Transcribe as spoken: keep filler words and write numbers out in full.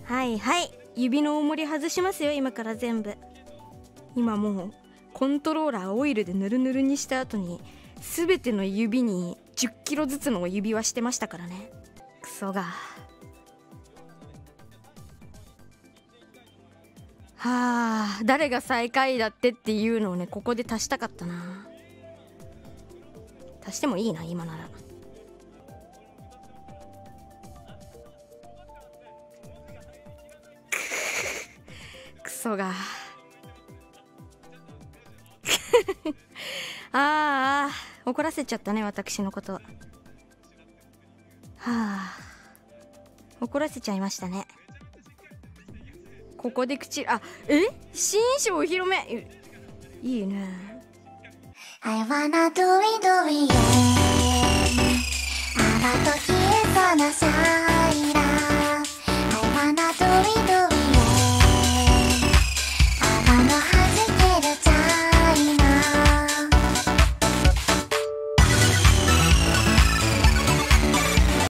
はいはい、指の重り外しますよ今から全部。今もうコントローラーオイルでヌルヌルにした後に全ての指にじゅっキロずつの指輪してましたからね。クソが。はあ、誰が最下位だってっていうのをねここで足したかったな。足してもいいな今なら。クソが。ああ、怒らせちゃったね私のこと。はあ、怒らせちゃいましたね。ここで口、あ、え、新衣装お披露目、いいね。 I wanna do it, do it, yeah. あらと消えそうなサイラ